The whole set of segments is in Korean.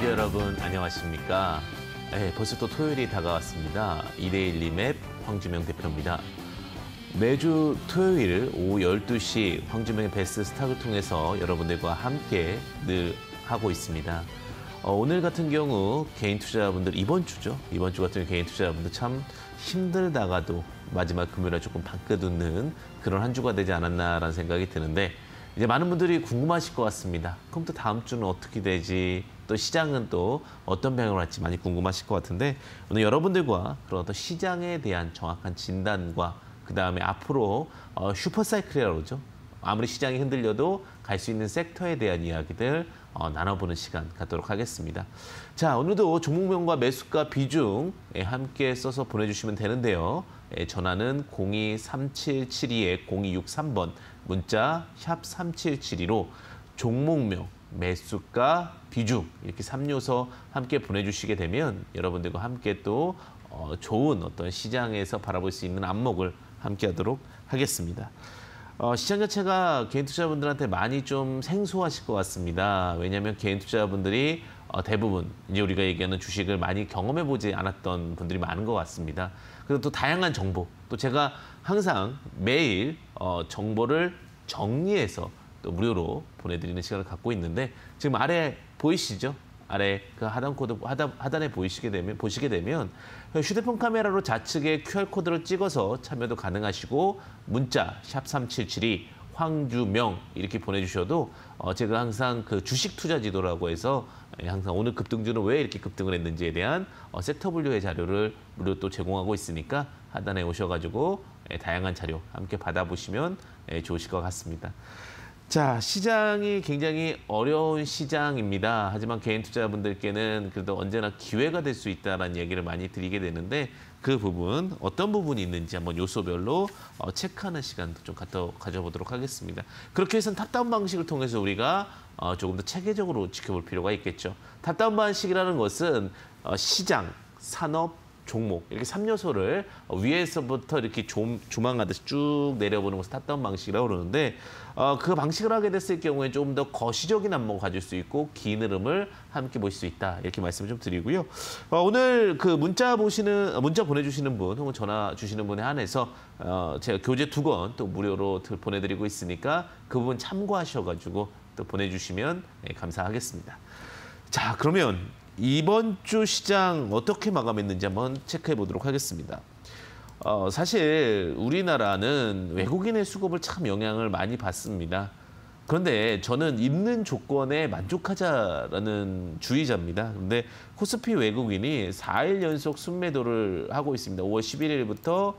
시청자 여러분 안녕하십니까? 네, 벌써 또 토요일이 다가왔습니다. 2대1 리맵 황주명 대표입니다. 매주 토요일 오후 12시 황주명의 베스트 스탁을 통해서 여러분들과 함께 늘 하고 있습니다. 오늘 같은 경우 개인 투자자분들 이번 주 같은 경우 개인 투자자분들 참 힘들다가도 마지막 금요일에 조금 방긋 웃는 그런 한 주가 되지 않았나라는 생각이 드는데 이제 많은 분들이 궁금하실 것 같습니다. 그럼 또 다음 주는 어떻게 되지? 또 시장은 또 어떤 방향으로 할지 많이 궁금하실 것 같은데 오늘 여러분들과 그런 어떤 시장에 대한 정확한 진단과 그 다음에 앞으로 슈퍼사이클이라고 그러죠. 아무리 시장이 흔들려도 갈 수 있는 섹터에 대한 이야기들 나눠보는 시간 갖도록 하겠습니다. 자, 오늘도 종목명과 매수가 비중 함께 써서 보내주시면 되는데요. 전화는 02-3772-0263번, 문자 샵 3772로 종목명, 매수가, 비중 이렇게 3요소 함께 보내주시게 되면 여러분들과 함께 또 좋은 어떤 시장에서 바라볼 수 있는 안목을 함께 하도록 하겠습니다. 시장 자체가 개인 투자자분들한테 많이 좀 생소하실 것 같습니다. 왜냐하면 개인 투자자분들이 대부분 이제 우리가 얘기하는 주식을 많이 경험해보지 않았던 분들이 많은 것 같습니다. 그리고 또 다양한 정보, 또 제가 항상 매일 정보를 정리해서 또 무료로 보내드리는 시간을 갖고 있는데 지금 아래 보이시죠? 아래 그 하단에 보시게 되면 휴대폰 카메라로 좌측에 QR코드를 찍어서 참여도 가능하시고 문자 샵 3772 황주명 이렇게 보내주셔도 제가 항상 그 주식 투자 지도라고 해서 항상 오늘 급등주는 왜 이렇게 급등을 했는지에 대한 섹터 분류의 자료를 무료로 또 제공하고 있으니까 하단에 오셔가지고 다양한 자료 함께 받아보시면 좋으실 것 같습니다. 자, 시장이 굉장히 어려운 시장입니다. 하지만 개인 투자자분들께는 그래도 언제나 기회가 될 수 있다는 얘기를 많이 드리게 되는데 그 부분, 어떤 부분이 있는지 한번 요소별로 체크하는 시간도 좀 가져보도록 하겠습니다. 그렇게 해서 탑다운 방식을 통해서 우리가 조금 더 체계적으로 지켜볼 필요가 있겠죠. 탑다운 방식이라는 것은 시장, 산업, 종목 이렇게 3요소를 위에서부터 이렇게 조망하듯이 쭉 내려보는 것을 탑다운 방식이라고 그러는데 그 방식을 하게 됐을 경우에 조금 더 거시적인 안목을 가질 수 있고 긴 흐름을 함께 보실 수 있다 이렇게 말씀을 좀 드리고요. 오늘 그 문자 보내주시는 분 혹은 전화 주시는 분에 한해서 제가 교재 2권 또 무료로 보내드리고 있으니까 그 부분 참고하셔가지고 또 보내주시면 감사하겠습니다. 자, 그러면 이번 주 시장 어떻게 마감했는지 한번 체크해 보도록 하겠습니다. 사실 우리나라는 외국인의 수급을 참 영향을 많이 받습니다. 그런데 저는 있는 조건에 만족하자라는 주의자입니다. 그런데 코스피 외국인이 4일 연속 순매도를 하고 있습니다. 5월 11일부터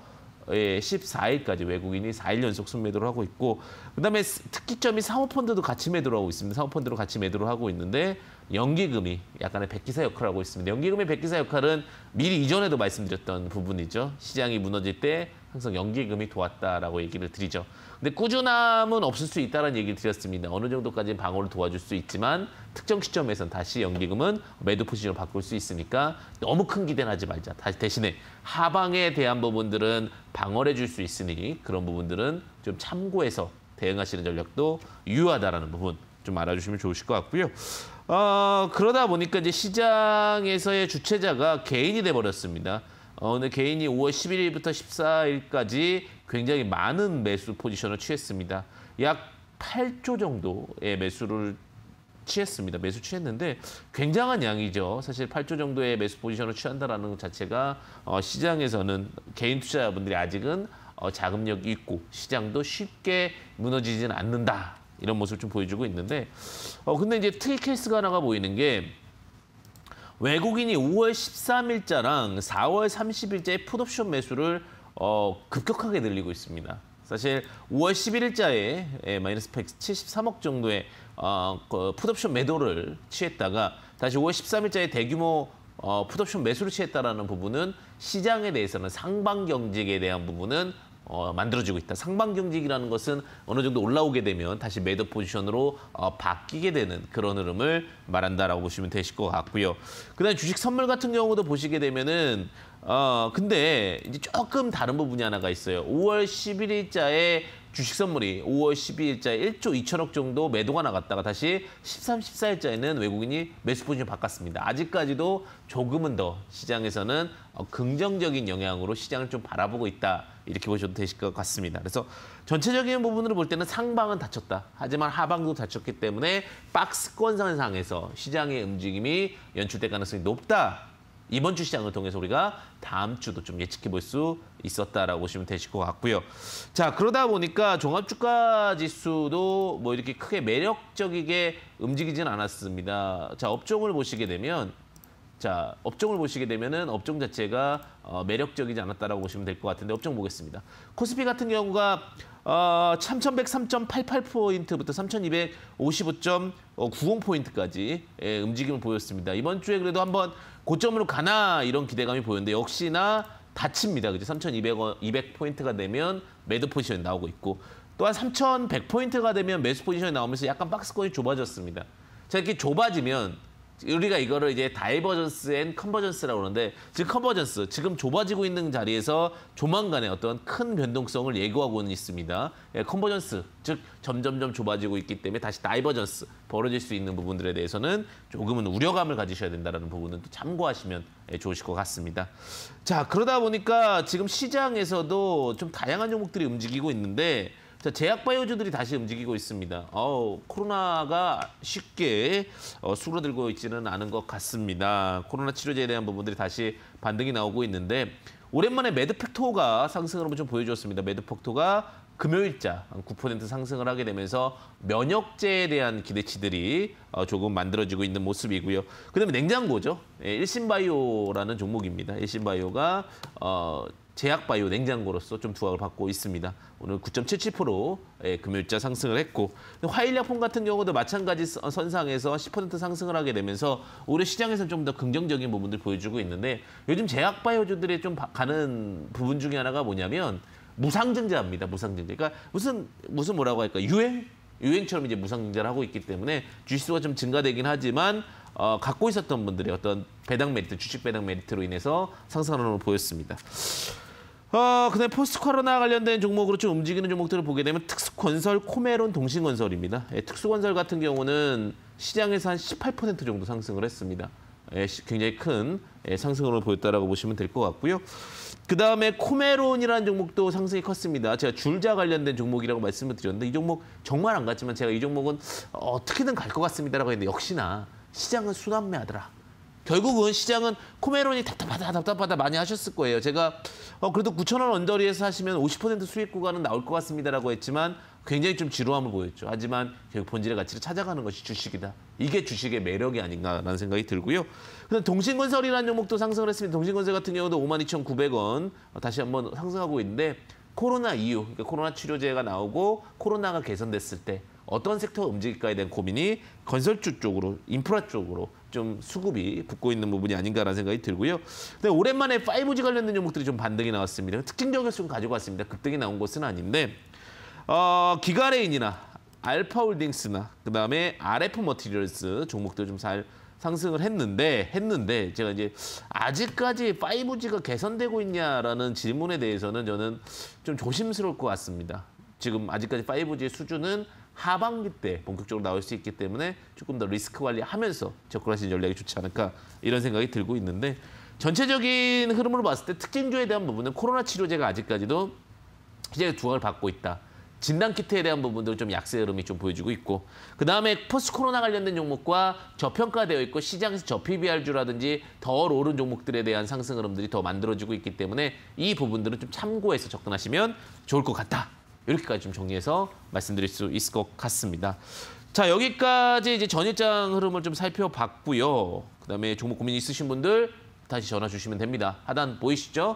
14일까지 외국인이 4일 연속 순매도를 하고 있고 그다음에 특기점이 사모펀드도 같이 매도를 하고 있습니다. 사모펀드로 같이 매도를 하고 있는데 연기금이 약간의 백기사 역할을 하고 있습니다. 연기금의 백기사 역할은 미리 이전에도 말씀드렸던 부분이죠. 시장이 무너질 때 항상 연기금이 도왔다라고 얘기를 드리죠. 근데 꾸준함은 없을 수 있다는 얘기를 드렸습니다. 어느 정도까지는 방어를 도와줄 수 있지만 특정 시점에선 다시 연기금은 매도 포지션을 바꿀 수 있으니까 너무 큰 기대는 하지 말자. 대신에 하방에 대한 부분들은 방어를 해줄 수 있으니 그런 부분들은 좀 참고해서 대응하시는 전략도 유효하다라는 부분 좀 알아주시면 좋으실 것 같고요. 그러다 보니까 이제 시장에서의 주체자가 개인이 돼버렸습니다. 오늘 개인이 5월 11일부터 14일까지 굉장히 많은 매수 포지션을 취했습니다. 약 8조 정도의 매수를 취했습니다. 매수 취했는데 굉장한 양이죠. 사실 8조 정도의 매수 포지션을 취한다는 것 자체가 시장에서는 개인 투자자분들이 아직은 자금력이 있고 시장도 쉽게 무너지지는 않는다. 이런 모습을 좀 보여주고 있는데 근데 이제 특이 케이스가 하나가 보이는 게 외국인이 5월 13일자랑 4월 30일자에 풋옵션 매수를 급격하게 늘리고 있습니다. 사실 5월 11일자에 마이너스 173억 정도의 풋옵션 매도를 취했다가 다시 5월 13일자에 대규모 풋옵션 매수를 취했다라는 부분은 시장에 대해서는 상방 경직에 대한 부분은 만들어지고 있다. 상방 경직이라는 것은 어느 정도 올라오게 되면 다시 매도 포지션으로 바뀌게 되는 그런 흐름을 말한다라고 보시면 되실 것 같고요. 그다음에 주식 선물 같은 경우도 보시게 되면은 근데 이제 조금 다른 부분이 하나가 있어요. 5월 11일자에 주식 선물이 5월 12일자에 1조 2천억 정도 매도가 나갔다가 다시 13, 14일자에는 외국인이 매수 포지션 바꿨습니다. 아직까지도 조금은 더 시장에서는 긍정적인 영향으로 시장을 좀 바라보고 있다. 이렇게 보셔도 되실 것 같습니다. 그래서 전체적인 부분으로 볼 때는 상방은 닫혔다. 하지만 하방도 닫혔기 때문에 박스권상에서 시장의 움직임이 연출될 가능성이 높다. 이번 주 시장을 통해서 우리가 다음 주도 좀 예측해 볼 수 있었다라고 보시면 되실 것 같고요. 자, 그러다 보니까 종합주가 지수도 뭐 이렇게 크게 매력적이게 움직이진 않았습니다. 자, 업종을 보시게 되면 업종은 업종 자체가 매력적이지 않았다라고 보시면 될 것 같은데 업종 보겠습니다. 코스피 같은 경우가 3,103.88포인트부터 3,255.90포인트까지 움직임을 보였습니다. 이번 주에 그래도 한번 고점으로 가나 이런 기대감이 보였는데 역시나 닫힙니다. 그죠? 3,200포인트가 되면 매도 포지션이 나오고 있고 또한 3,100포인트가 되면 매수 포지션이 나오면서 약간 박스권이 좁아졌습니다. 자, 이렇게 좁아지면 우리가 이거를 이제 다이버전스 앤 컨버전스라고 그러는데 지금 좁아지고 있는 자리에서 조만간에 어떤 큰 변동성을 예고하고는 있습니다. 컨버전스, 즉 점점점 좁아지고 있기 때문에 다시 다이버전스 벌어질 수 있는 부분들에 대해서는 조금은 우려감을 가지셔야 된다는 부분은 또 참고하시면 좋으실 것 같습니다. 자, 그러다 보니까 지금 시장에서도 좀 다양한 종목들이 움직이고 있는데 자, 제약바이오주들이 다시 움직이고 있습니다. 코로나가 쉽게 수그러들고 있지는 않은 것 같습니다. 코로나 치료제에 대한 부분들이 다시 반등이 나오고 있는데 오랜만에 매드팩토가 상승을 한번 좀 보여주었습니다. 매드팩토가 금요일자 9% 상승을 하게 되면서 면역제에 대한 기대치들이 조금 만들어지고 있는 모습이고요. 그다음에 냉장고죠. 일신바이오라는 종목입니다. 일신바이오가 제약바이오 냉장고로서 좀 두각을 받고 있습니다. 오늘 9.77% 금요일자 상승을 했고 화일약품 같은 경우도 마찬가지 선상에서 10% 상승을 하게 되면서 올해 시장에서는 좀 더 긍정적인 부분들 보여주고 있는데 요즘 제약바이오주들이 좀 가는 부분 중에 하나가 뭐냐면 무상증자입니다. 무상증자. 그러니까 무슨 뭐라고 할까? 유행처럼 이제 무상증자를 하고 있기 때문에 주식수가 좀 증가되긴 하지만 갖고 있었던 분들의 어떤 배당 메리트, 주식 배당 메리트로 인해서 상승하는 걸 보였습니다. 그다음에 포스트 코로나 관련된 종목으로 좀 움직이는 종목들을 보게 되면 특수건설, 코메론, 동신건설입니다. 특수건설 같은 경우는 시장에서 한 18% 정도 상승을 했습니다. 굉장히 큰 상승으로 보였다라고 보시면 될 것 같고요. 그다음에 코메론이라는 종목도 상승이 컸습니다. 제가 줄자 관련된 종목이라고 말씀을 드렸는데 이 종목 정말 안 갔지만 제가 이 종목은 어떻게든 갈 것 같습니다라고 했는데 역시나 시장은 순환매하더라. 결국은 시장은 코메론이 답답하다 많이 하셨을 거예요. 제가 그래도 9,000원 언저리에서 하시면 50% 수익 구간은 나올 것 같습니다라고 했지만 굉장히 좀 지루함을 보였죠. 하지만 결국 본질의 가치를 찾아가는 것이 주식이다. 이게 주식의 매력이 아닌가라는 생각이 들고요. 그다음 동신건설이라는 종목도 상승을 했습니다. 동신건설 같은 경우도 52,900원 다시 한번 상승하고 있는데 코로나 이후, 그러니까 코로나 치료제가 나오고 코로나가 개선됐을 때 어떤 섹터가 움직일까에 대한 고민이 건설주 쪽으로, 인프라 쪽으로 좀 수급이 붙고 있는 부분이 아닌가라는 생각이 들고요. 근데 오랜만에 5G 관련된 종목들이 좀 반등이 나왔습니다. 특징적인 수를 가지고 왔습니다. 급등이 나온 것은 아닌데 기가레인이나 알파홀딩스나 그다음에 RF 머티리얼스 종목들 좀 잘 상승을 했는데 제가 이제 아직까지 5G가 개선되고 있냐라는 질문에 대해서는 저는 좀 조심스러울 것 같습니다. 지금 아직까지 5G의 수준은 하반기 때 본격적으로 나올 수 있기 때문에 조금 더 리스크 관리하면서 접근하시는 전략이 좋지 않을까 이런 생각이 들고 있는데 전체적인 흐름으로 봤을 때 특징주에 대한 부분은 코로나 치료제가 아직까지도 시장의 두각을 받고 있다. 진단키트에 대한 부분들은 좀 약세 흐름이 좀 보여주고 있고 그다음에 포스트 코로나 관련된 종목과 저평가되어 있고 시장에서 저PBR주라든지 더 오른 종목들에 대한 상승 흐름들이 더 만들어지고 있기 때문에 이 부분들은 좀 참고해서 접근하시면 좋을 것 같다. 이렇게까지 좀 정리해서 말씀드릴 수 있을 것 같습니다. 자, 여기까지 이제 전일장 흐름을 좀 살펴봤고요. 그다음에 종목 고민 있으신 분들 다시 전화 주시면 됩니다. 하단 보이시죠?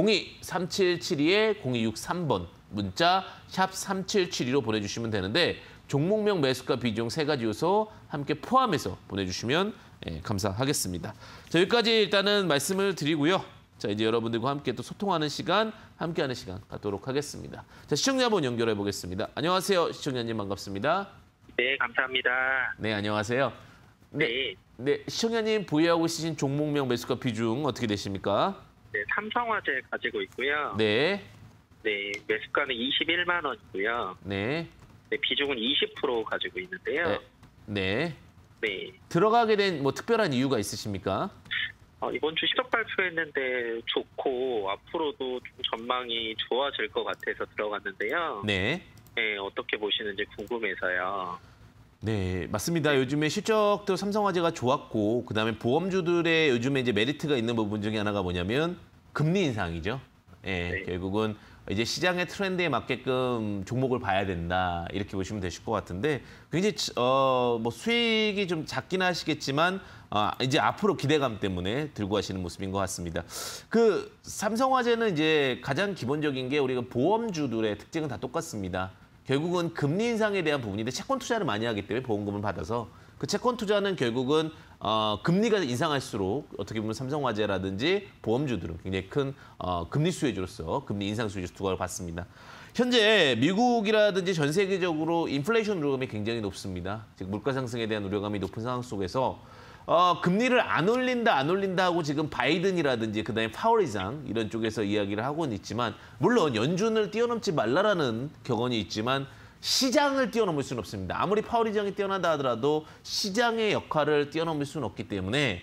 02-3772-0263번 문자 샵 3772로 보내주시면 되는데 종목명, 매수가, 비중 세 가지 요소 함께 포함해서 보내주시면 감사하겠습니다. 자, 여기까지 일단은 말씀을 드리고요. 자, 이제 여러분들과 함께 또 소통하는 시간, 함께하는 시간 갖도록 하겠습니다. 자, 시청자분 연결해 보겠습니다. 안녕하세요, 시청자님 반갑습니다. 네, 감사합니다. 네, 안녕하세요. 네, 시청자님 보유하고 있으신 종목명, 매수가, 비중 어떻게 되십니까? 네, 삼성화재 가지고 있고요. 네. 네, 매수가는 21만 원이고요. 네. 네, 비중은 20% 가지고 있는데요. 네. 네. 네. 들어가게 된 뭐 특별한 이유가 있으십니까? 이번 주 실적 발표했는데 좋고 앞으로도 좀 전망이 좋아질 것 같아서 들어갔는데요. 네. 네, 어떻게 보시는지 궁금해서요. 네, 맞습니다. 요즘에 실적도 삼성화재가 좋았고, 그다음에 보험주들의 요즘에 이제 메리트가 있는 부분 중에 하나가 뭐냐면 금리 인상이죠. 예, 네. 결국은 이제 시장의 트렌드에 맞게끔 종목을 봐야 된다 이렇게 보시면 되실 것 같은데 굉장히 뭐 수익이 좀 작긴 하시겠지만 이제 앞으로 기대감 때문에 들고 하시는 모습인 것 같습니다. 그 삼성화재는 이제 가장 기본적인 게 우리가 보험주들의 특징은 다 똑같습니다. 결국은 금리 인상에 대한 부분인데 채권 투자를 많이 하기 때문에 보험금을 받아서 그 채권 투자는 결국은 금리가 인상할수록 어떻게 보면 삼성화재라든지 보험주들은 굉장히 큰 금리 수혜주로서 금리 인상 수혜주 두각을 받습니다. 현재 미국이라든지 전 세계적으로 인플레이션 우려감이 굉장히 높습니다. 즉 물가 상승에 대한 우려감이 높은 상황 속에서 금리를 안 올린다 하고 지금 바이든이라든지 그다음에 파월 의장 이런 쪽에서 이야기를 하고는 있지만 물론 연준을 뛰어넘지 말라라는 격언이 있지만 시장을 뛰어넘을 수는 없습니다. 아무리 파월 의장이 뛰어난다 하더라도 시장의 역할을 뛰어넘을 수는 없기 때문에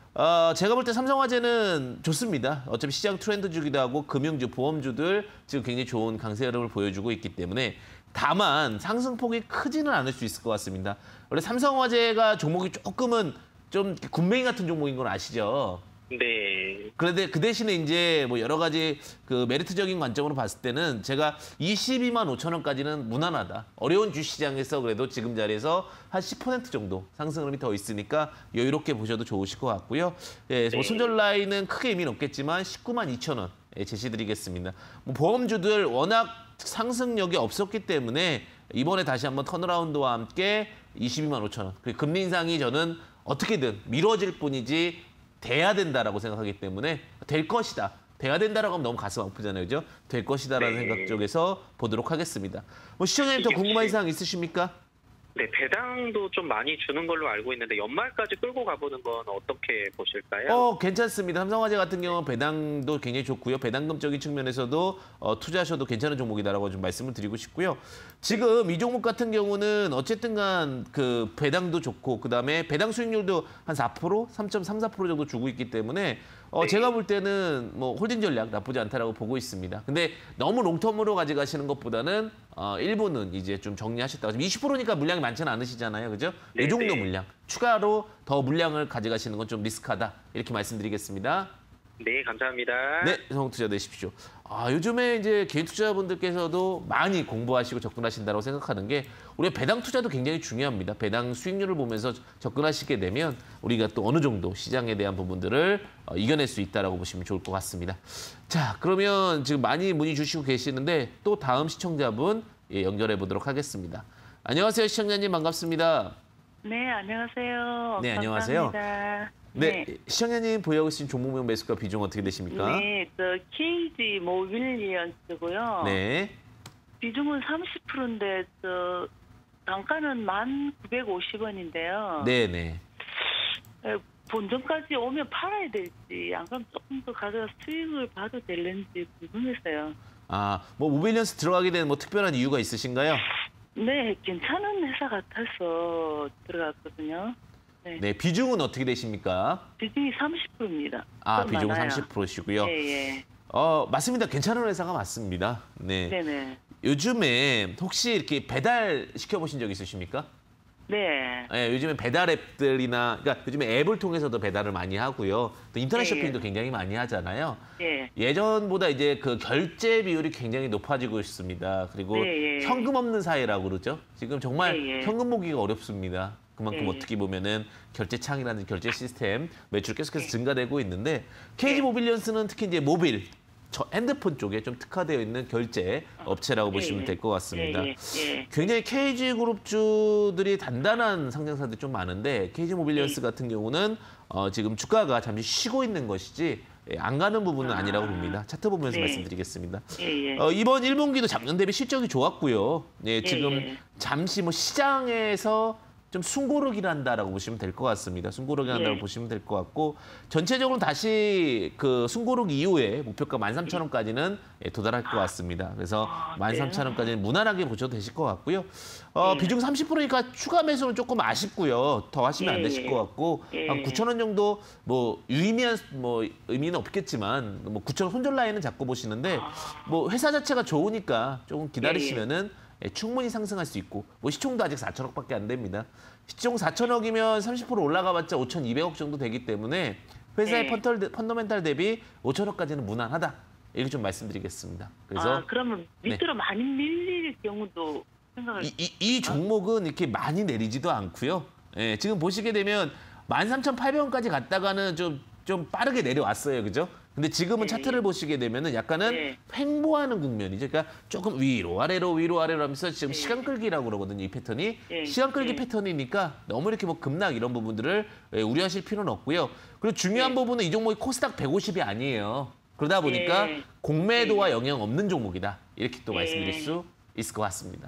제가 볼 때 삼성화재는 좋습니다. 어차피 시장 트렌드주기도 하고 금융주, 보험주들 지금 굉장히 좋은 강세 흐름을 보여주고 있기 때문에 다만 상승폭이 크지는 않을 수 있을 것 같습니다. 원래 삼성화재가 종목이 조금은 좀 군뱅이 같은 종목인 건 아시죠? 네. 그런데 그 대신에 이제 뭐 여러 가지 그 메리트적인 관점으로 봤을 때는 제가 22만 5천 원까지는 무난하다. 어려운 주시장에서 그래도 지금 자리에서 한 10% 정도 상승 흐름이 더 있으니까 여유롭게 보셔도 좋으실 것 같고요. 예, 뭐 손절 라인은 크게 의미는 없겠지만 19만 2천 원 제시드리겠습니다. 뭐 보험주들 워낙 상승력이 없었기 때문에 이번에 다시 한번 턴어라운드와 함께 22만 5천 원. 그리고 금리 인상이 저는 어떻게든 미뤄질 뿐이지 돼야 된다라고 생각하기 때문에 될 것이다. 돼야 된다라고 하면 너무 가슴 아프잖아요. 그죠? 될 것이다라는 네. 생각 쪽에서 보도록 하겠습니다. 뭐 시청자님 더 궁금한 사항 있으십니까? 네, 배당도 좀 많이 주는 걸로 알고 있는데 연말까지 끌고 가보는 건 어떻게 보실까요? 괜찮습니다. 삼성화재 같은 경우는 배당도 굉장히 좋고요. 배당금적인 측면에서도 투자하셔도 괜찮은 종목이다라고 좀 말씀을 드리고 싶고요. 지금 이 종목 같은 경우는 어쨌든 간 그 배당도 좋고 그다음에 배당 수익률도 한 4%, 3.34% 정도 주고 있기 때문에 제가 볼 때는 뭐 홀딩 전략 나쁘지 않다라고 보고 있습니다. 근데 너무 롱텀으로 가져가시는 것보다는 일부는 이제 좀 정리하셨다가 20%니까 물량이 많지는 않으시잖아요. 그죠? 이 정도 물량. 추가로 더 물량을 가져가시는 건 좀 리스크하다. 이렇게 말씀드리겠습니다. 네, 감사합니다. 네, 성투자 되십시오. 요즘에 이제 개인 투자자분들께서도 많이 공부하시고 접근하신다고 생각하는 게 우리가 배당 투자도 굉장히 중요합니다. 배당 수익률을 보면서 접근하시게 되면 우리가 또 어느 정도 시장에 대한 부분들을 이겨낼 수 있다라고 보시면 좋을 것 같습니다. 자, 그러면 지금 많이 문의 주시고 계시는데 또 다음 시청자분 연결해 보도록 하겠습니다. 안녕하세요, 시청자님 반갑습니다. 네, 안녕하세요. 네, 안녕하세요. 감사합니다. 네, 시청자님 보유하고 계신 종목명 매수가 비중 어떻게 되십니까? 네, KG 모빌리언스고요. 네. 비중은 30%인데 단가는 1,950원인데요. 네, 네. 본전까지 오면 팔아야 될지, 안 그러면 조금 더 가져가 수익을 봐도 될는지 궁금해서요. 뭐 모빌리언스 들어가게 된 뭐 특별한 이유가 있으신가요? 네, 괜찮은 회사 같아서 들어갔거든요. 네, 비중은 어떻게 되십니까? 비중이 30%입니다. 비중은 30%시고요. 예. 맞습니다. 괜찮은 회사가 맞습니다. 네. 네네. 요즘에 혹시 이렇게 배달 시켜보신 적 있으십니까? 네. 네, 요즘에 배달 앱들이나, 그러니까 요즘에 앱을 통해서도 배달을 많이 하고요. 또 인터넷 쇼핑도 굉장히 많이 하잖아요. 예전보다 이제 그 결제 비율이 굉장히 높아지고 있습니다. 그리고 현금 없는 사회라고 그러죠. 지금 정말 현금 모기가 어렵습니다. 그만큼 어떻게 보면은 결제창이라든지 결제 시스템 매출 계속해서 증가되고 있는데 KG 모빌리언스는 특히 이제 모빌, 핸드폰 쪽에 좀 특화되어 있는 결제 업체라고 보시면 될 것 같습니다. 굉장히 KG 그룹주들이 단단한 상장사들이 좀 많은데 KG 모빌리언스 같은 경우는 지금 주가가 잠시 쉬고 있는 것이지 안 가는 부분은 아니라고 봅니다. 차트 보면서 말씀드리겠습니다. 이번 1분기도 작년 대비 실적이 좋았고요. 지금 잠시 뭐 시장에서 좀 숨고르기한다라고 보시면 될 것 같습니다. 숨고르기한다고 보시면 될 것 같고 전체적으로 다시 그 숨고르기 이후에 목표가 13,000원까지는 도달할 것 같습니다. 그래서 13,000원까지는 무난하게 보셔도 되실 것 같고요. 비중 30%니까 추가 매수는 조금 아쉽고요. 더 하시면 안 되실 것 같고 한 9,000원 정도 뭐 유의미한 뭐 의미는 없겠지만 뭐 9,000원 손절 라인은 잡고 보시는데 뭐 회사 자체가 좋으니까 조금 기다리시면은 충분히 상승할 수 있고 뭐 시총도 아직 4천억밖에 안 됩니다. 시총 4천억이면 30% 올라가봤자 5,200억 정도 되기 때문에 회사의 펀더멘탈 대비 5천억까지는 무난하다. 이렇게 좀 말씀드리겠습니다. 그래서 그러면 밑으로 많이 밀릴 경우도 생각을 이 종목은 이렇게 많이 내리지도 않고요. 예, 지금 보시게 되면 13,800원까지 갔다가는 좀 빠르게 내려왔어요. 그죠? 근데 지금은 차트를 보시게 되면은 약간은 횡보하는 국면이죠. 그러니까 조금 위로 아래로 하면서 지금 시간 끌기라고 그러거든요. 이 패턴이. 시간 끌기 패턴이니까 너무 이렇게 뭐 급락 이런 부분들을 우려하실 필요는 없고요. 그리고 중요한 부분은 이 종목이 코스닥 150이 아니에요. 그러다 보니까 공매도와 영향 없는 종목이다. 이렇게 또 말씀드릴 수 있을 것 같습니다.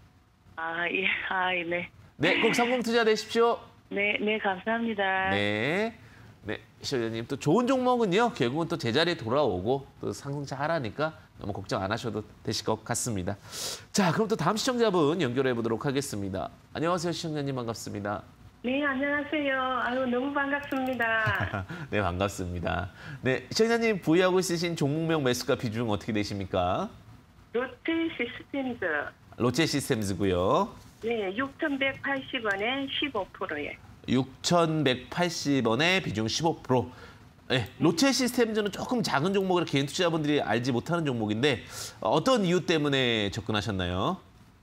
네. 네, 꼭 성공 투자 되십시오. 네, 감사합니다. 네, 시청자님 또 좋은 종목은요 결국은 또 제자리에 돌아오고 또 상승차 하라니까 너무 걱정 안 하셔도 되실 것 같습니다. 자, 그럼 또 다음 시청자분 연결해 보도록 하겠습니다. 안녕하세요, 시청자님 반갑습니다. 네, 안녕하세요. 아유, 너무 반갑습니다. 네, 반갑습니다. 네, 시청자님 보유하고 있으신 종목명 매수가 비중 어떻게 되십니까? 롯데 시스템즈. 롯데 시스템즈고요. 네, 6,180원에 15%예요. 6,180원에 비중 15%. 네, 롯데 시스템즈는 조금 작은 종목이라 개인 투자자분들이 알지 못하는 종목인데 어떤 이유 때문에 접근하셨나요?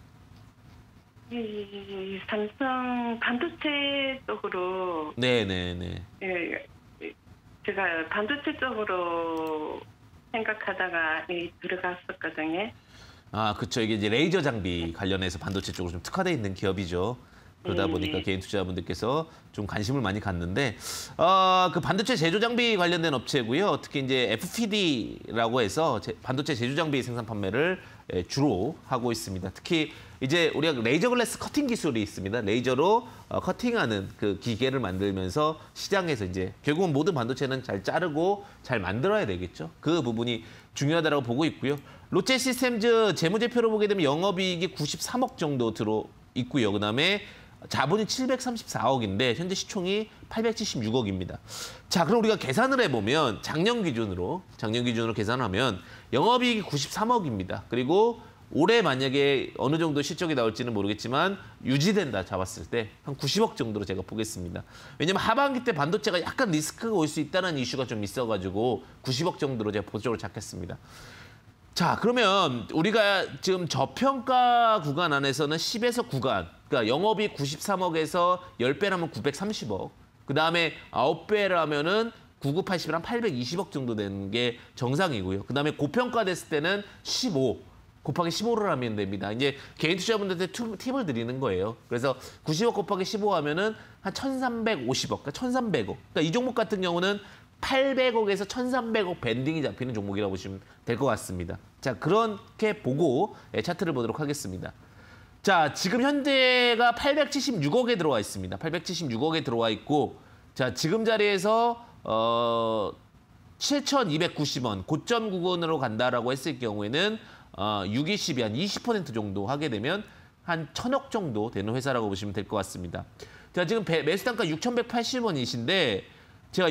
삼성 반도체 쪽으로. 네네네. 예, 제가 반도체 쪽으로 생각하다가 들어갔었거든요. 그렇죠. 이게 이제 레이저 장비 관련해서 반도체 쪽으로 좀 특화되어 있는 기업이죠. 그러다 보니까 개인 투자자분들께서 좀 관심을 많이 갖는데 그 반도체 제조 장비 관련된 업체고요. 특히 이제 FPD라고 해서 반도체 제조 장비 생산 판매를 주로 하고 있습니다. 특히 이제 우리가 레이저 글래스 커팅 기술이 있습니다. 레이저로 커팅하는 그 기계를 만들면서 시장에서 이제 결국은 모든 반도체는 잘 자르고 잘 만들어야 되겠죠. 그 부분이 중요하다고 보고 있고요. 롯데 시스템즈 재무제표로 보게 되면 영업이익이 93억 정도 들어 있고요. 그다음에 자본이 734억인데 현재 시총이 876억입니다. 자, 그럼 우리가 계산을 해보면 작년 기준으로 계산하면 영업이익이 93억입니다. 그리고 올해 만약에 어느 정도 실적이 나올지는 모르겠지만 유지된다 잡았을 때 한 90억 정도로 제가 보겠습니다. 왜냐면 하반기 때 반도체가 약간 리스크가 올 수 있다는 이슈가 좀 있어가지고 90억 정도로 제가 보조적으로 잡겠습니다. 자, 그러면 우리가 지금 저평가 구간 안에서는 10에서 9간, 그러니까 영업이 93억에서 10배라면 930억, 그다음에 9배라면은 9980이랑 820억 정도 되는 게 정상이고요. 그다음에 고평가됐을 때는 15 곱하기 15를 하면 됩니다. 이제 개인 투자분들한테 팁을 드리는 거예요. 그래서 90억 곱하기 15 하면은 한 1,350억, 그러니까 1,300억. 그러니까 이 종목 같은 경우는 800억에서 1,300억 밴딩이 잡히는 종목이라고 보시면 될 것 같습니다. 자, 그렇게 보고 차트를 보도록 하겠습니다. 자, 지금 현재가 876억에 들어와 있습니다. 876억에 들어와 있고, 자, 지금 자리에서 7,290원 고점 구간으로 간다라고 했을 경우에는 620이 한 20% 정도 하게 되면 한 1,000억 정도 되는 회사라고 보시면 될 것 같습니다. 자, 지금 매수 단가 6,180원이신데 제가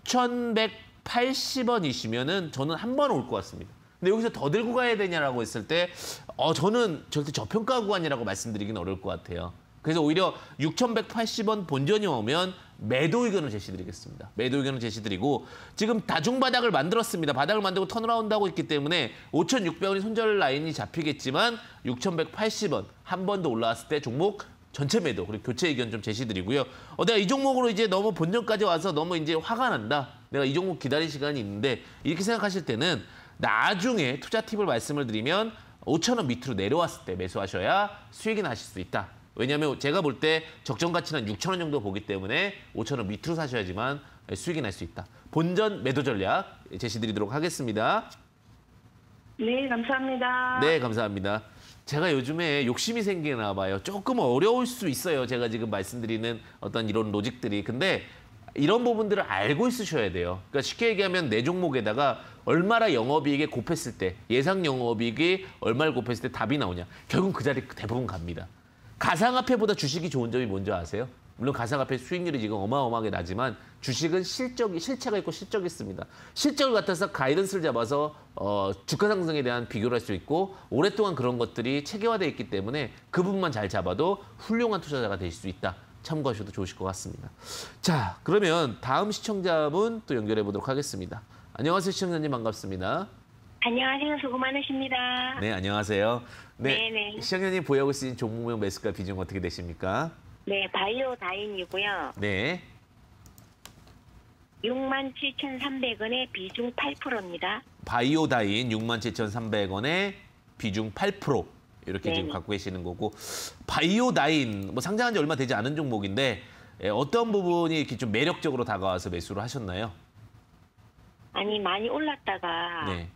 6,180원이시면은 저는 한 번 올 것 같습니다. 근데 여기서 더 들고 가야 되냐라고 했을 때 저는 절대 저평가 구간이라고 말씀드리기는 어려울 것 같아요. 그래서 오히려 6,180원 본전이 오면 매도 의견을 제시드리겠습니다. 매도 의견을 제시드리고 지금 다중바닥을 만들었습니다. 바닥을 만들고 턴어라운드 하고 있기 때문에 5,600원이 손절 라인이 잡히겠지만 6,180원 한 번 더 올라왔을 때 종목 전체 매도 그리고 교체 의견 좀 제시드리고요. 내가 이 종목으로 이제 너무 본전까지 와서 너무 이제 화가 난다. 내가 이 종목 기다릴 시간이 있는데 이렇게 생각하실 때는 나중에 투자 팁을 말씀을 드리면 5,000원 밑으로 내려왔을 때 매수하셔야 수익이 나실 수 있다. 왜냐하면 제가 볼 때 적정 가치는 6,000원 정도 보기 때문에 5,000원 밑으로 사셔야지만 수익이 날 수 있다. 본전 매도 전략 제시드리도록 하겠습니다. 네, 감사합니다. 네, 감사합니다. 제가 요즘에 욕심이 생기나 봐요. 조금 어려울 수 있어요. 제가 지금 말씀드리는 어떤 이런 로직들이. 근데 이런 부분들을 알고 있으셔야 돼요. 그러니까 쉽게 얘기하면 내 종목에다가 얼마나 영업이익에 곱했을 때, 예상 영업이익이 얼마를 곱했을 때 답이 나오냐. 결국 그 자리 대부분 갑니다. 가상화폐보다 주식이 좋은 점이 뭔지 아세요? 물론 가상화폐 수익률이 지금 어마어마하게 나지만 주식은 실체가 있고 실적이 있습니다. 실적을 갖다서 가이던스를 잡아서 주가 상승에 대한 비교를 할 수 있고 오랫동안 그런 것들이 체계화되어 있기 때문에 그 부분만 잘 잡아도 훌륭한 투자자가 될 수 있다. 참고하셔도 좋으실 것 같습니다. 자, 그러면 다음 시청자분 또 연결해 보도록 하겠습니다. 안녕하세요, 시청자님 반갑습니다. 안녕하세요. 수고 많으십니다. 네, 안녕하세요. 네, 네네. 시청자님 보유하고 있는 종목명 매수가 비중 어떻게 되십니까? 네, 바이오다인이고요. 네. 67,300원에 비중 8%입니다. 바이오다인 67,300원에 비중 8% 이렇게 지금 네네. 갖고 계시는 거고 바이오다인 뭐 상장한 지 얼마 되지 않은 종목인데 어떤 부분이 이렇게 좀 매력적으로 다가와서 매수를 하셨나요? 아니, 많이 올랐다가 네.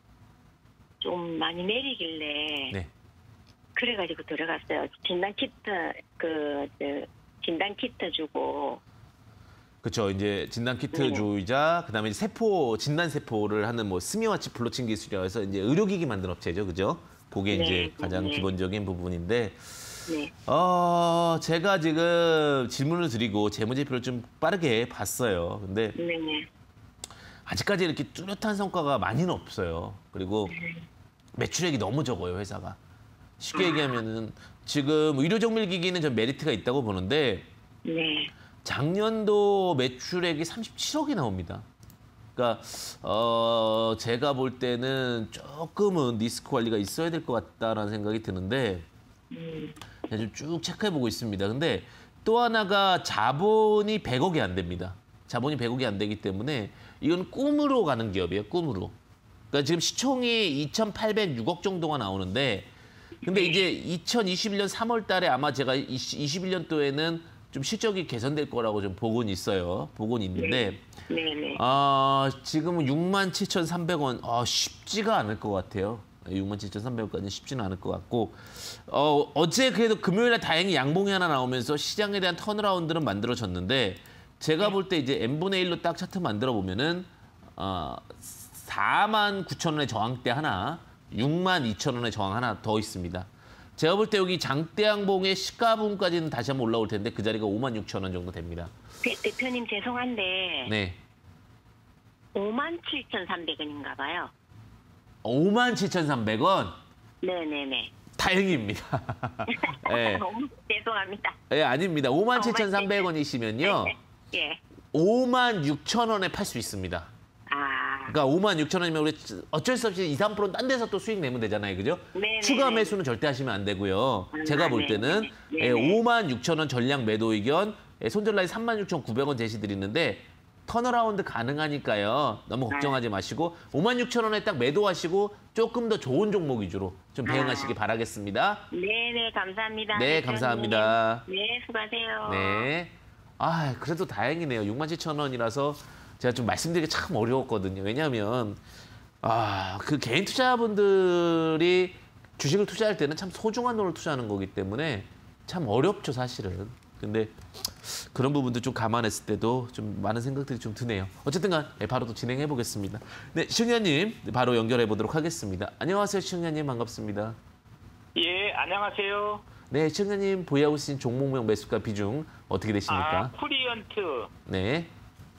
좀 많이 내리길래 네. 그래가지고 들어갔어요. 진단 키트 주고. 그렇죠. 이제 진단 키트 네. 주의자 그다음에 이제 진단 세포를 하는 뭐 스미와치 블로칭 기술이라고 해서 이제 의료기기 만든 업체죠. 그죠? 그게 네, 이제 가장 네. 기본적인 부분인데 네. 제가 지금 질문을 드리고 재무제표를 좀 빠르게 봤어요. 근데 네네. 아직까지 이렇게 뚜렷한 성과가 많이는 없어요. 그리고 매출액이 너무 적어요, 회사가. 쉽게 얘기하면은 지금 의료정밀기기는 좀 메리트가 있다고 보는데 네. 작년도 매출액이 37억이 나옵니다. 그러니까 제가 볼 때는 조금은 리스크 관리가 있어야 될 것 같다라는 생각이 드는데 좀 쭉 체크해보고 있습니다. 근데 또 하나가 자본이 100억이 안 됩니다. 자본이 100억이 안 되기 때문에 이건 꿈으로 가는 기업이에요. 꿈으로. 그러니까 지금 시총이 2,806억 정도가 나오는데 근데 이제 2021년 3월 달에 아마 제가 21년도에는 좀 실적이 개선될 거라고 좀 보고는 있어요. 보고는 있는데 네네. 지금은 67,300원 쉽지가 않을 것 같아요. 67,300원까지는 쉽지는 않을 것 같고 어제 그래도 금요일에 다행히 양봉이 하나 나오면서 시장에 대한 턴어라운드는 만들어졌는데 제가 볼 때 이제 n분의 1로 딱 차트 만들어 보면은 49,000원의 저항대 하나, 62,000원의 저항 하나 더 있습니다. 제가 볼 때 여기 장대양봉의 시가분까지는 다시 한번 올라올 텐데 그 자리가 56,000원 정도 됩니다. 대표님 죄송한데 네. 57,300원인가 봐요. 57,300원? 네네네. 다행입니다. 네. 너무 죄송합니다. 네, 아닙니다. 57,300원이시면요. 예. 56,000원에 팔 수 있습니다. 그러니까 56,000원이면 우리 어쩔 수 없이 2, 3%는 딴 데서 또 수익 내면 되잖아요. 그죠? 네네네. 추가 매수는 절대 하시면 안 되고요. 제가 볼 때는 네네. 56,000원 전량 매도 의견, 손절라인 36,900원 제시드리는데 턴어라운드 가능하니까요. 너무 걱정하지 마시고 56,000원에 딱 매도하시고 조금 더 좋은 종목 위주로 좀 대응하시기 바라겠습니다. 네네, 감사합니다. 네, 대표님. 감사합니다. 네, 수고하세요. 네. 그래도 다행이네요. 67,000원이라서 제가 좀 말씀드리기 참 어려웠거든요. 왜냐하면 그 개인 투자분들이 주식을 투자할 때는 참 소중한 돈을 투자하는 거기 때문에 참 어렵죠, 사실은. 근데 그런 부분도 좀 감안했을 때도 좀 많은 생각들이 좀 드네요. 어쨌든 간 바로 또 진행해 보겠습니다. 네, 시청자님 바로 연결해 보도록 하겠습니다. 안녕하세요, 시청자님 반갑습니다. 예, 안녕하세요. 네, 시청자님 보유하고 계신 종목명 매수가 비중 어떻게 되십니까? 쿠리언트. 네.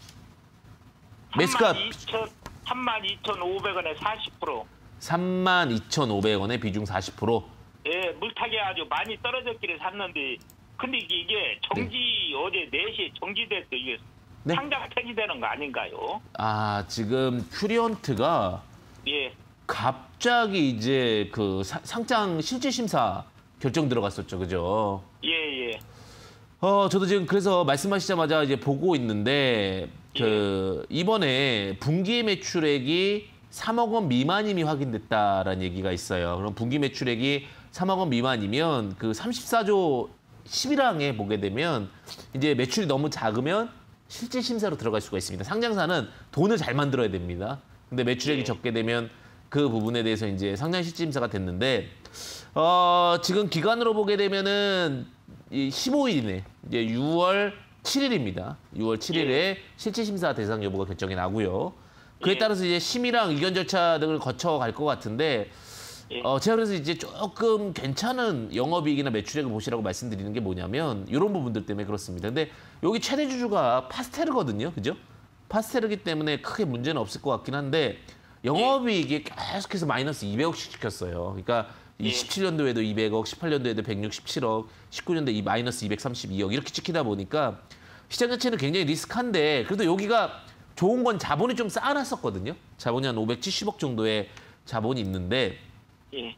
매수가 32,500원에 40%. 32,500원에 비중 40%. 예, 물타기 아주 많이 떨어졌기를 샀는데 근데 이게 어제 4시에 정지됐어. 이게 네? 상장 폐지되는 거 아닌가요? 지금 큐리언트가 예. 갑자기 이제 그 상장 실질 심사 결정 들어갔었죠. 그죠? 예, 예. 저도 지금 그래서 말씀하시자마자 이제 보고 있는데 이번에 분기 매출액이 3억 원 미만임이 확인됐다라는 얘기가 있어요. 그럼 분기 매출액이 3억 원 미만이면 그 34조 11항에 보게 되면 이제 매출이 너무 작으면 실질 심사로 들어갈 수가 있습니다. 상장사는 돈을 잘 만들어야 됩니다. 근데 매출액이 적게 되면 그 부분에 대해서 이제 상장 실질 심사가 됐는데 지금 기간으로 보게 되면은 이 15일이네. 이제 6월 7일입니다. 6월 7일에 실질 심사 대상 여부가 결정이 나고요. 그에 따라서 이제 심의랑 의견 절차 등을 거쳐갈 것 같은데 제가 그래서 이제 조금 괜찮은 영업이익이나 매출액을 보시라고 말씀드리는 게 뭐냐면 이런 부분들 때문에 그렇습니다. 근데 여기 최대 주주가 파스텔르거든요. 그죠? 파스텔르기 때문에 크게 문제는 없을 것 같긴 한데 영업이익이 계속해서 마이너스 200억씩 시켰어요. 그러니까 이 17년도에도 200억, 18년도에도 167억, 19년도에 이 마이너스 232억 이렇게 찍히다 보니까 시장 자체는 굉장히 리스크한데 그래도 여기가 좋은 건 자본이 좀 쌓아놨었거든요. 자본이 한 570억 정도의 자본이 있는데 예.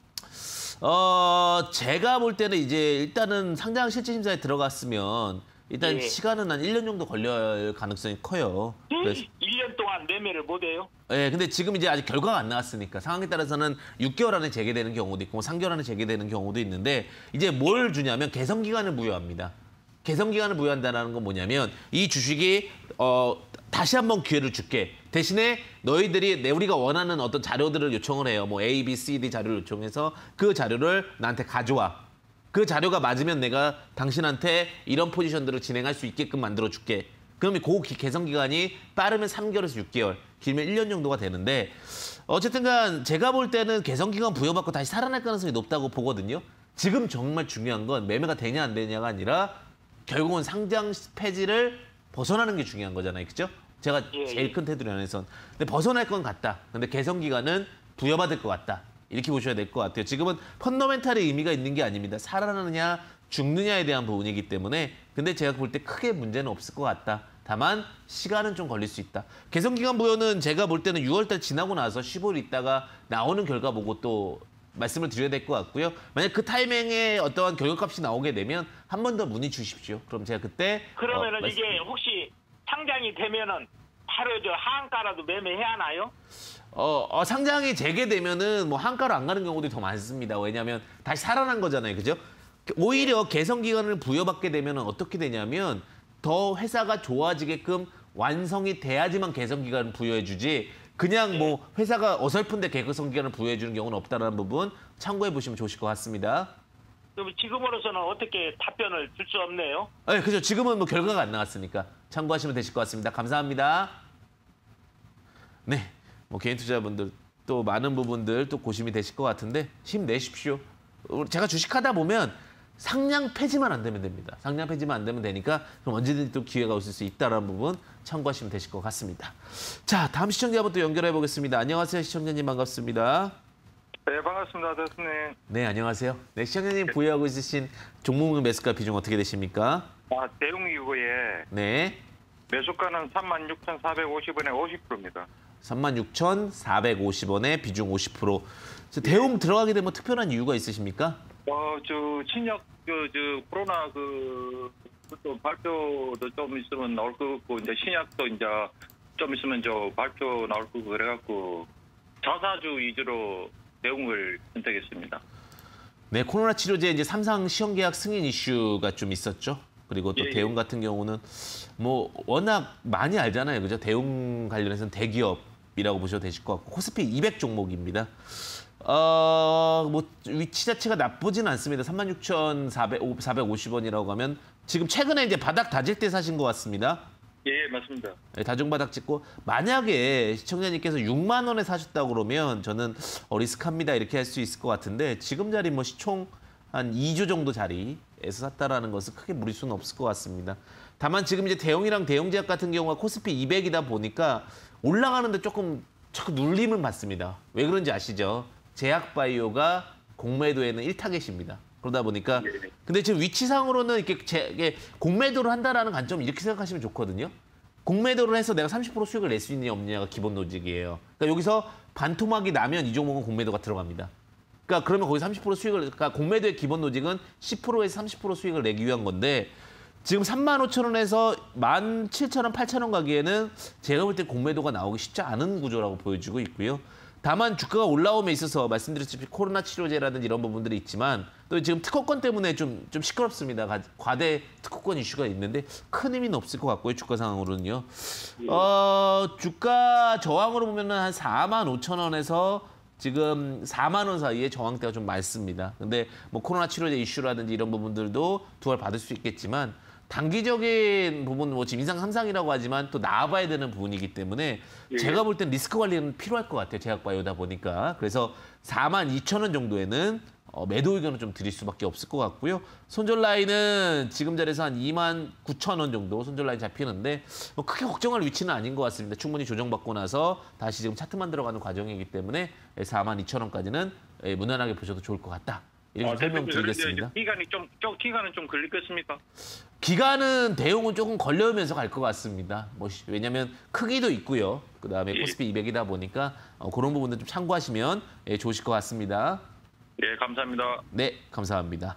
제가 볼 때는 이제 일단은 상장 실질 심사에 들어갔으면 일단 시간은 한 1년 정도 걸릴 가능성이 커요. 그래서 1년 동안 매매를 못 해요? 네, 근데 지금 이제 아직 결과가 안 나왔으니까 상황에 따라서는 6개월 안에 재개되는 경우도 있고 3개월 안에 재개되는 경우도 있는데 이제 뭘 주냐면 개선 기간을 부여합니다. 개선 기간을 부여한다는 건 뭐냐면 이 주식이 다시 한번 기회를 줄게. 대신에 너희들이 우리가 원하는 어떤 자료들을 요청을 해요. 뭐 A, B, C, D 자료를 요청해서 그 자료를 나한테 가져와. 그 자료가 맞으면 내가 당신한테 이런 포지션들을 진행할 수 있게끔 만들어줄게. 그러면 그 개선 기간이 빠르면 3개월에서 6개월, 길면 1년 정도가 되는데 어쨌든 간 제가 볼 때는 개선 기간 부여받고 다시 살아날 가능성이 높다고 보거든요. 지금 정말 중요한 건 매매가 되냐 안 되냐가 아니라 결국은 상장 폐지를 벗어나는 게 중요한 거잖아요. 그죠? 제가 제일 큰 테두리 안에선. 근데 벗어날 건 같다. 근데 개선 기간은 부여받을 것 같다. 이렇게 보셔야 될 것 같아요. 지금은 펀더멘탈의 의미가 있는 게 아닙니다. 살아나느냐 죽느냐에 대한 부분이기 때문에 근데 제가 볼 때 크게 문제는 없을 것 같다. 다만 시간은 좀 걸릴 수 있다. 개선 기간 부여는 제가 볼 때는 6월달 지나고 나서 15일 있다가 나오는 결과 보고 또 말씀을 드려야 될 것 같고요. 만약 그 타이밍에 어떠한 결과값이 나오게 되면 한 번 더 문의 주십시오. 그럼 제가 그때 그러면은 이게 혹시 상장이 되면은 바로 저 하한가라도 매매해야 하나요? 상장이 재개되면은 뭐 한가로 안 가는 경우도 더 많습니다. 왜냐하면 다시 살아난 거잖아요, 그죠? 오히려 개선 기간을 부여받게 되면은 어떻게 되냐면 더 회사가 좋아지게끔 완성이 돼야지만 개선 기간을 부여해주지. 그냥 뭐 회사가 어설픈데 개선 기간을 부여해주는 경우는 없다는 부분 참고해 보시면 좋으실 것 같습니다. 그럼 지금으로서는 어떻게 답변을 줄 수 없네요? 네, 그죠. 지금은 뭐 결과가 안 나왔으니까 참고하시면 되실 것 같습니다. 감사합니다. 네, 뭐 개인 투자자분들 또 많은 부분들 또 고심이 되실 것 같은데 힘내십시오. 제가 주식하다 보면 상장 폐지만 안 되면 됩니다. 상장 폐지만 안 되면 되니까 그럼 언제든지 또 기회가 오실 수 있다는 부분 참고하시면 되실 것 같습니다. 자, 다음 시청자분 또 연결해 보겠습니다. 안녕하세요, 시청자님 반갑습니다. 네, 반갑습니다, 대표님. 네, 안녕하세요. 네, 시청자님 보유하고 있으신 종목명 매수가 비중 어떻게 되십니까? 대웅이고에 네. 매수가는 36,450원에 50%입니다. 36,450원에 비중 50%. 대웅 들어가게 되면 특별한 이유가 있으십니까? 신약 코로나 또 발표도 좀 있으면 나올 거 같고 이제 신약도 이제 좀 있으면 발표 나올 거고 그래갖고 자사주 위주로 대웅을 선택했습니다. 네, 코로나 치료제 이제 삼상 시험 계약 승인 이슈가 좀 있었죠. 그리고 또 대웅 같은 경우는 뭐 워낙 많이 알잖아요, 그죠? 대웅 관련해서는 대기업이라고 보셔도 되실 것 같고 코스피 200 종목입니다. 뭐 위치 자체가 나쁘진 않습니다. 36,450원이라고 하면 지금 최근에 이제 바닥 다질 때 사신 것 같습니다. 예, 맞습니다. 네, 다중바닥 찍고 만약에 시청자님께서 6만 원에 사셨다고 그러면 저는 리스크합니다 이렇게 할 수 있을 것 같은데 지금 자리 뭐 시총 한 2조 정도 자리에서 샀다라는 것은 크게 무리수는 없을 것 같습니다. 다만 지금 이제 대웅이랑 대웅제약 같은 경우가 코스피 200이다 보니까 올라가는데 조금 눌림은 받습니다. 왜 그런지 아시죠? 제약바이오가 공매도에는 1타겟입니다. 그러다 보니까 근데 지금 위치상으로는 이게 공매도를 한다라는 관점 이렇게 생각하시면 좋거든요. 공매도를 해서 내가 30% 수익을 낼 수 있느냐 없느냐가 기본 로직이에요. 그러니까 여기서 반토막이 나면 이 종목은 공매도가 들어갑니다. 그러니까 그러면 거기 30% 수익을 그러니까 공매도의 기본 로직은 10%에서 30% 수익을 내기 위한 건데 지금 35,000원에서 17,000원, 8,000원 가기에는 제가 볼 때 공매도가 나오기 쉽지 않은 구조라고 보여지고 있고요. 다만 주가가 올라옴에 있어서 말씀드렸듯이 코로나 치료제라든지 이런 부분들이 있지만 또 지금 특허권 때문에 좀 시끄럽습니다. 과대 특허권 이슈가 있는데 큰 의미는 없을 것 같고요. 주가 상황으로는요. 주가 저항으로 보면은 한 45,000원에서 지금 4만 원 사이에 저항대가 좀 많습니다. 근데 뭐 코로나 치료제 이슈라든지 이런 부분들도 두알 받을 수 있겠지만 단기적인 부분 뭐 지금 인상 3상이라고 하지만 또 나와봐야 되는 부분이기 때문에 예. 제가 볼 땐 리스크 관리는 필요할 것 같아요. 제약바이오다 보니까. 그래서 42,000원 정도에는 매도 의견을 좀 드릴 수밖에 없을 것 같고요. 손절 라인은 지금 자리에서 한 29,000원 정도 손절 라인 잡히는데 뭐 크게 걱정할 위치는 아닌 것 같습니다. 충분히 조정받고 나서 다시 지금 차트만 들어가는 과정이기 때문에 42,000원까지는 무난하게 보셔도 좋을 것 같다. 이렇게 설명드리겠습니다. 기간은 좀 걸리겠습니까? 기간은 대용은 조금 걸려오면서 갈 것 같습니다. 왜냐하면 크기도 있고요. 그다음에 코스피 200이다 보니까 그런 부분들 좀 참고하시면 좋으실 것 같습니다. 네, 감사합니다. 네, 감사합니다.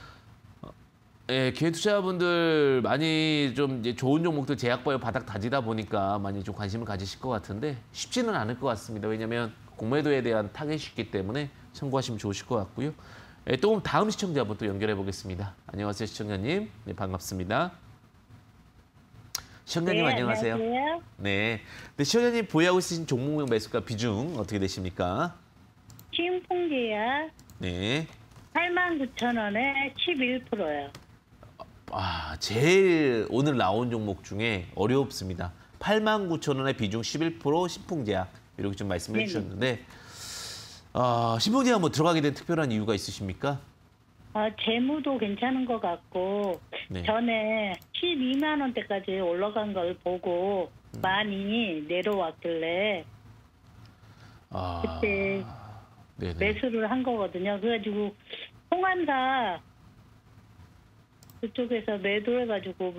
기회 투자분들 많이 좀 이제 좋은 종목들 제약바이오 바닥 다지다 보니까 많이 좀 관심을 가지실 것 같은데 쉽지는 않을 것 같습니다. 왜냐하면 공매도에 대한 타겟이 있기 때문에 참고하시면 좋으실 것 같고요. 또 다음 시청자분 또 연결해 보겠습니다. 안녕하세요, 시청자님. 네, 반갑습니다. 시청자님 안녕하세요. 안녕하세요. 네, 시청자님 보유하고 있으신 종목명 매수가 비중 어떻게 되십니까? 신풍제약 네. 89,000원에 11%요. 제일 오늘 나온 종목 중에 어렵습니다. 89,000원에 비중 11% 신풍제약 이렇게 좀 말씀을 해주셨는데 신풍제약 뭐 들어가게 된 특별한 이유가 있으십니까? 재무도 괜찮은 것 같고 네. 전에 12만 원대까지 올라간 걸 보고 많이 내려왔길래 그때 네네. 매수를 한 거거든요. 그래가지고 홍한사 그쪽에서 매도해가지고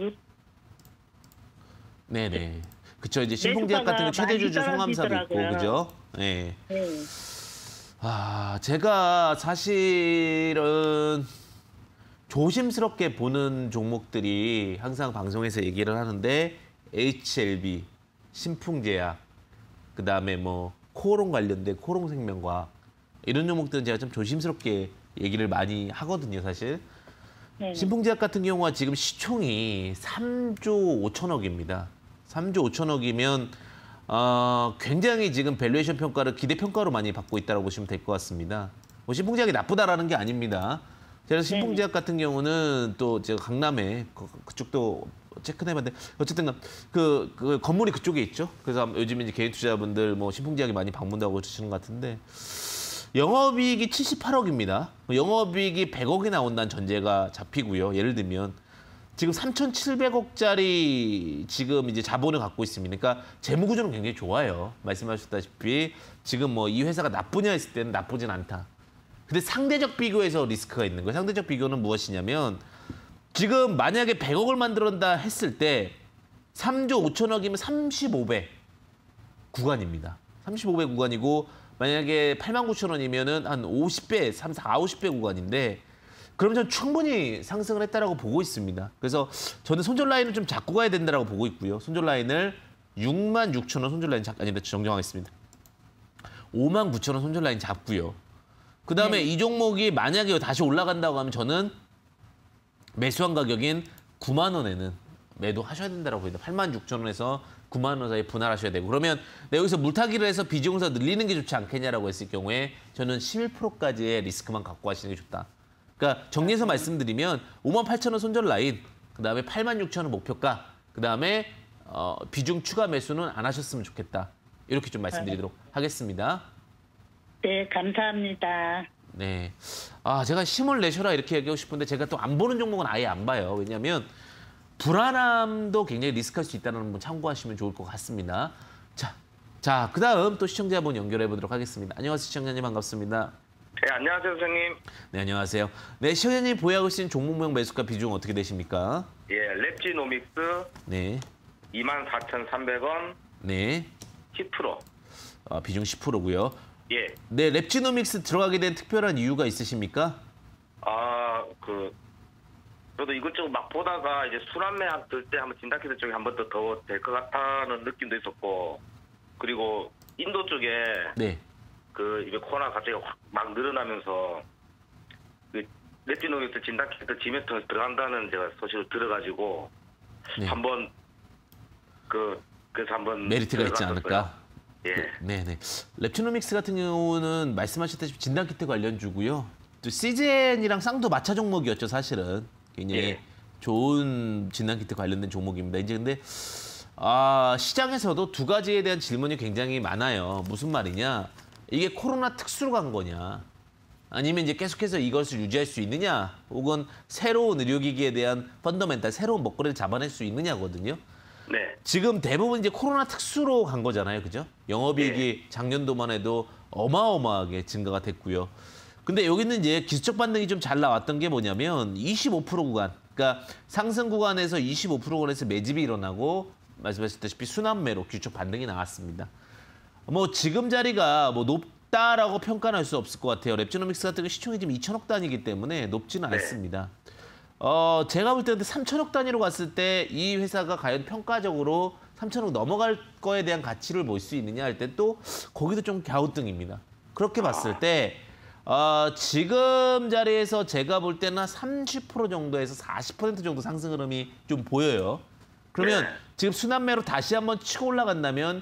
네네. 그쵸, 이제 신풍제약 같은 게 최대 주주 송암사도 있고, 그죠? 네. 네. 제가 사실은 조심스럽게 보는 종목들이 항상 방송에서 얘기를 하는데 HLB, 신풍제약, 그다음에 뭐 코오롱 관련된 코오롱생명과학 이런 종목들은 제가 좀 조심스럽게 얘기를 많이 하거든요, 사실. 네네. 신풍제약 같은 경우가 지금 시총이 3조 5천억입니다. 3조 5천억이면 굉장히 지금 밸류에이션 평가를 기대 평가로 많이 받고 있다고 보시면 될 것 같습니다. 뭐 신풍제약이 나쁘다라는 게 아닙니다. 그래서 신풍제약 같은 경우는 또 제가 강남에 그쪽도 체크해봤는데 어쨌든 그 건물이 그쪽에 있죠. 그래서 요즘 이제 개인 투자자분들 뭐 신풍제약이 많이 방문하고 주시는 것 같은데 영업이익이 78억입니다. 영업이익이 100억이 나온다는 전제가 잡히고요. 예를 들면 지금 3,700억짜리 지금 이제 자본을 갖고 있습니다. 그러니까 재무 구조는 굉장히 좋아요. 말씀하셨다시피 지금 뭐 이 회사가 나쁘냐 했을 때는 나쁘진 않다. 근데 상대적 비교에서 리스크가 있는 거예요. 상대적 비교는 무엇이냐면 지금 만약에 100억을 만들었다 했을 때 3조 5천억이면 35배 구간입니다. 35배 구간이고 만약에 89,000원이면은 한 50배, 4, 50배 구간인데 그럼 저는 충분히 상승을 했다라고 보고 있습니다. 그래서 저는 손절 라인을 좀 잡고 가야 된다라고 보고 있고요. 손절 라인을 66,000원 손절 라인 정정하겠습니다. 59,000원 손절 라인 잡고요. 그다음에 이 종목이 만약에 다시 올라간다고 하면 저는 매수한 가격인 9만 원에는 매도하셔야 된다고 봅니다. 86,000원에서 9만 원 사이에 분할하셔야 되고 그러면 여기서 물타기를 해서 비중사 늘리는 게 좋지 않겠냐라고 했을 경우에 저는 11%까지의 리스크만 갖고 하시는 게 좋다. 그러니까 정리해서 말씀드리면 58,000원 손절 라인, 그다음에 86,000원 목표가, 그다음에 비중 추가 매수는 안 하셨으면 좋겠다. 이렇게 좀 말씀드리도록 하겠습니다. 네, 감사합니다. 네. 제가 힘을 내셔라 이렇게 얘기하고 싶은데 제가 또 안 보는 종목은 아예 안 봐요. 왜냐하면 불안함도 굉장히 리스크할 수 있다는 분 참고하시면 좋을 것 같습니다. 자, 그다음 또 시청자분 연결해 보도록 하겠습니다. 안녕하세요, 시청자님 반갑습니다. 네, 안녕하세요, 선생님. 네, 안녕하세요. 네, 시청자님 보유하고 계신 종목명 매수가 비중 어떻게 되십니까? 예, 랩지노믹스 네, 24,300원, 네. 10%. 비중 10%고요. 예. 네, 랩지노믹스 들어가게 된 특별한 이유가 있으십니까? 저도 이것저것 막 보다가 이제 순환매학 들 때 한번 진단키트 쪽에 한 번 더 될 것 같다는 느낌도 있었고, 그리고 인도 쪽에 네. 이제 코로나 갑자기 확 막 늘어나면서 랩지노믹스 진단키트 지메터 들어간다는 제가 소식을 들어가지고 네. 한번 그래서 한번 메리트가 있지 들어갔었어요. 않을까? 예. 네네. 랩트로믹스 같은 경우는 말씀하셨다시피 진단키트 관련주고요. 또 시젠이랑 쌍도 마차 종목이었죠, 사실은. 굉장히 예. 좋은 진단키트 관련된 종목입니다. 이제 근데 시장에서도 두 가지에 대한 질문이 굉장히 많아요. 무슨 말이냐? 이게 코로나 특수로 간 거냐? 아니면 이제 계속해서 이것을 유지할 수 있느냐? 혹은 새로운 의료기기에 대한 펀더멘탈, 새로운 먹거리를 잡아낼 수 있느냐거든요. 네. 지금 대부분 이제 코로나 특수로 간 거잖아요. 그죠? 영업이익이 작년도만 해도 어마어마하게 증가가 됐고요. 근데 여기는 이제 기술적 반등이 좀 잘 나왔던 게 뭐냐면 25% 구간. 그러니까 상승 구간에서 25% 구간에서 매집이 일어나고 말씀하셨다시피 순환매로 기술적 반등이 나왔습니다. 뭐 지금 자리가 뭐 높다라고 평가는 할 수 없을 것 같아요. 랩지노믹스 같은 경우 시총이 지금 2천억 단위이기 때문에 높지는 네. 않습니다. 제가 볼 때는 3천억 단위로 갔을 때 이 회사가 과연 평가적으로 3천억 넘어갈 거에 대한 가치를 볼 수 있느냐 할 때 또 거기도 좀 갸우뚱입니다. 그렇게 봤을 때 지금 자리에서 제가 볼 때는 한 30% 정도에서 40% 정도 상승 흐름이 좀 보여요. 그러면 네. 지금 순환매로 다시 한번 치고 올라간다면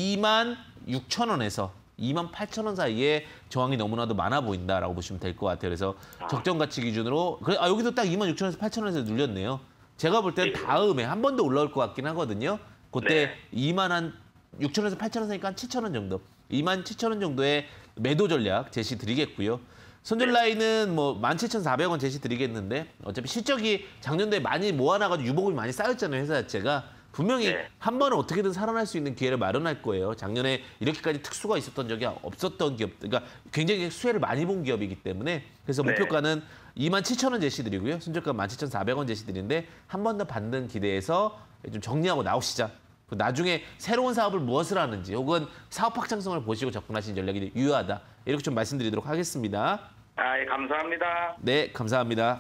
26,000원에서 28,000원 사이에 저항이 너무나도 많아 보인다라고 보시면 될 것 같아요. 그래서 적정 가치 기준으로 여기도 딱 26,000원에서 8,000원에서 눌렸네요. 제가 볼 때는 다음에 한 번 더 올라올 것 같긴 하거든요. 그때 네. 26,000원에서 8,000원 사이니까 한 7,000원 정도. 27,000원 정도의 매도 전략 제시 드리겠고요. 손절 라인은 뭐 17,400원 제시 드리겠는데 어차피 실적이 작년도에 많이 모아놔가지고 유보금이 많이 쌓였잖아요. 회사 자체가. 분명히 네. 한 번은 어떻게든 살아날 수 있는 기회를 마련할 거예요. 작년에 이렇게까지 특수가 있었던 적이 없었던 기업, 그러니까 굉장히 수혜를 많이 본 기업이기 때문에 그래서 네. 목표가는 27,000원 제시드리고요. 손절가 17,400원 제시드리는데 한 번 더 반등 기대해서 좀 정리하고 나오시자. 나중에 새로운 사업을 무엇을 하는지 혹은 사업 확장성을 보시고 접근하신 전략이 유효하다. 이렇게 좀 말씀드리도록 하겠습니다. 예, 감사합니다. 네, 감사합니다.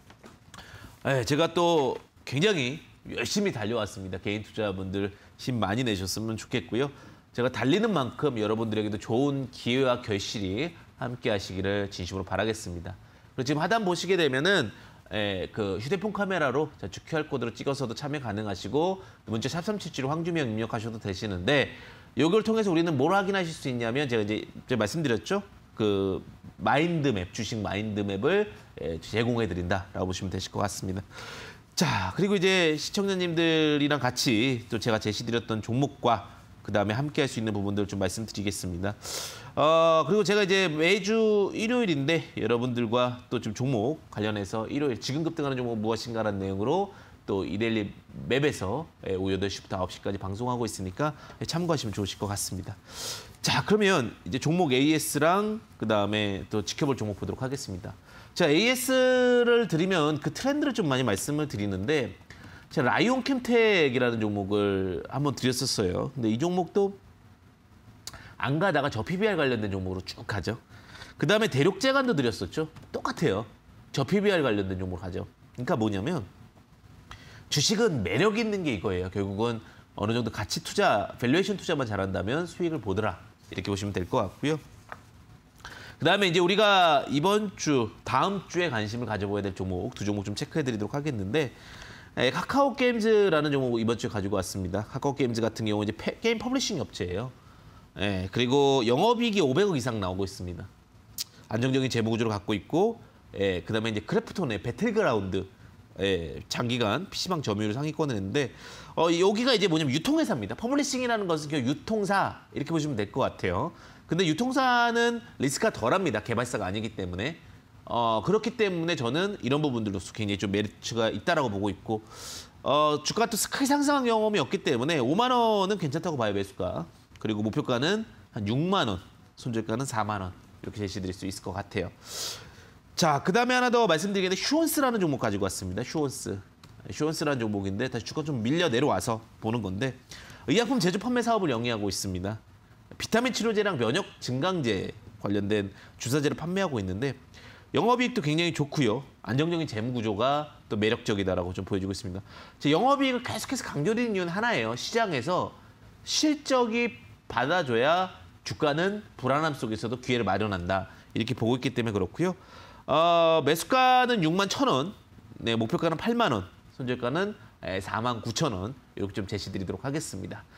제가 또 굉장히 열심히 달려왔습니다. 개인 투자분들 힘 많이 내셨으면 좋겠고요. 제가 달리는 만큼 여러분들에게도 좋은 기회와 결실이 함께 하시기를 진심으로 바라겠습니다. 그리고 지금 하단 보시게 되면은 그 휴대폰 카메라로 좌측 QR코드로 찍어서도 참여 가능하시고 문자 샵377로 황주명 입력하셔도 되시는데 이걸 통해서 우리는 뭘 확인하실 수 있냐면 제가 이제 말씀드렸죠. 그 마인드맵, 주식 마인드맵을 제공해 드린다라고 보시면 되실 것 같습니다. 자, 그리고 이제 시청자님들이랑 같이 또 제가 제시드렸던 종목과 그다음에 함께 할 수 있는 부분들을 좀 말씀드리겠습니다. 그리고 제가 이제 매주 일요일인데 여러분들과 또 좀 종목 관련해서 일요일 지금 급등하는 종목 무엇인가라는 내용으로 또 이데일리 맵에서 오후 8시부터 9시까지 방송하고 있으니까 참고하시면 좋으실 것 같습니다. 자, 그러면 이제 종목 AS랑 그다음에 또 지켜볼 종목 보도록 하겠습니다. 자, AS를 드리면 그 트렌드를 좀 많이 말씀을 드리는데 제가 라이온 캠텍이라는 종목을 한번 드렸었어요. 근데 이 종목도 안 가다가 저 PBR 관련된 종목으로 쭉 가죠. 그다음에 대륙제간도 드렸었죠. 똑같아요. 저 PBR 관련된 종목으로 가죠. 그러니까 뭐냐면 주식은 매력 있는 게 이거예요. 결국은 어느 정도 가치 투자, 밸류에이션 투자만 잘한다면 수익을 보더라. 이렇게 보시면 될 것 같고요. 그다음에 이제 우리가 이번 주, 다음 주에 관심을 가져봐야 될 종목, 두 종목 좀 체크해드리도록 하겠는데 카카오 게임즈라는 종목 이번 주에 가지고 왔습니다. 카카오 게임즈 같은 경우 이제 게임 퍼블리싱 업체예요. 그리고 영업이익이 500억 이상 나오고 있습니다. 안정적인 재무 구조를 갖고 있고, 그다음에 이제 크래프톤의 배틀그라운드, 장기간 PC방 점유율 상위권을 했는데 여기가 이제 뭐냐면 유통회사입니다. 퍼블리싱이라는 것은 그냥 유통사 이렇게 보시면 될 것 같아요. 근데 유통사는 리스크가 덜합니다. 개발사가 아니기 때문에. 그렇기 때문에 저는 이런 부분들로서 굉장히 좀 메리트가 있다라고 보고 있고 주가가 또 크게 상승한 경험이 없기 때문에 5만 원은 괜찮다고 봐요, 매수가. 그리고 목표가는 한 6만 원, 손절가는 4만 원 이렇게 제시드릴 수 있을 것 같아요. 자, 그다음에 하나 더 말씀드리겠는데 휴원스라는 종목 가지고 왔습니다. 휴원스라는 종목인데 다시 주가 좀 밀려 내려와서 보는 건데 의약품 제조 판매 사업을 영위하고 있습니다. 비타민 치료제랑 면역 증강제 관련된 주사제를 판매하고 있는데 영업이익도 굉장히 좋고요. 안정적인 재무 구조가 또 매력적이다라고 좀 보여주고 있습니다. 제 영업이익을 계속해서 강조드리는 이유는 하나예요. 시장에서 실적이 받아줘야 주가는 불안함 속에서도 기회를 마련한다. 이렇게 보고 있기 때문에 그렇고요. 매수가는 61,000원, 목표가는 8만 원, 손절가는 49,000원 이렇게 좀 제시드리도록 하겠습니다.